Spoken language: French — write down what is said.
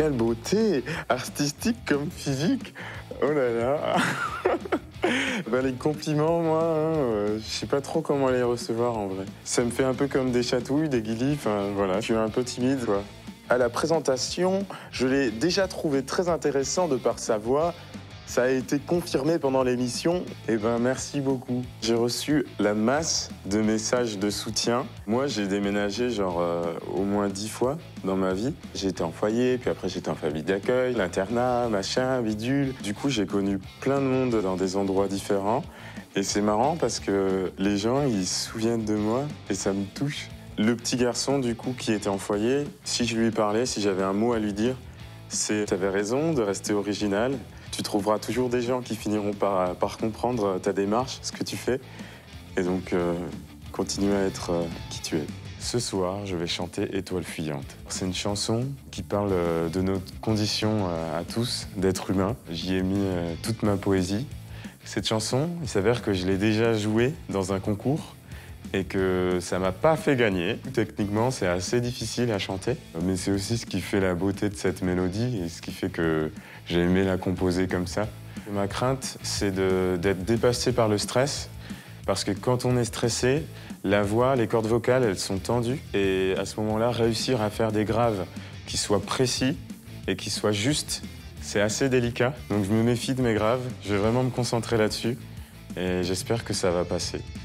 Quelle beauté, artistique comme physique. Oh là là. Ben, les compliments, moi, je sais pas trop comment les recevoir en vrai. Ça me fait un peu comme des chatouilles, des guilis, enfin voilà, je suis un peu timide quoi. À la présentation, je l'ai déjà trouvé très intéressant de par sa voix. Ça a été confirmé pendant l'émission. Eh ben, merci beaucoup. J'ai reçu la masse de messages de soutien. Moi, j'ai déménagé au moins 10 fois dans ma vie. J'ai été en foyer, puis après j'étais en famille d'accueil, l'internat, machin, bidule. Du coup, j'ai connu plein de monde dans des endroits différents. Et c'est marrant parce que les gens, ils se souviennent de moi et ça me touche. Le petit garçon, du coup, qui était en foyer, si je lui parlais, si j'avais un mot à lui dire, c'est « t'avais raison de rester original ». Tu trouveras toujours des gens qui finiront par comprendre ta démarche, ce que tu fais. Et donc, continue à être qui tu es. Ce soir, je vais chanter Étoile fuyante. C'est une chanson qui parle de notre condition à tous, d'être humain. J'y ai mis toute ma poésie. Cette chanson, il s'avère que je l'ai déjà jouée dans un concours et que ça m'a pas fait gagner. Techniquement, c'est assez difficile à chanter, mais c'est aussi ce qui fait la beauté de cette mélodie et ce qui fait que j'ai aimé la composer comme ça. Ma crainte, c'est d'être dépassé par le stress, parce que quand on est stressé, la voix, les cordes vocales, elles sont tendues, et à ce moment-là, réussir à faire des graves qui soient précis et qui soient justes, c'est assez délicat. Donc je me méfie de mes graves, je vais vraiment me concentrer là-dessus, et j'espère que ça va passer.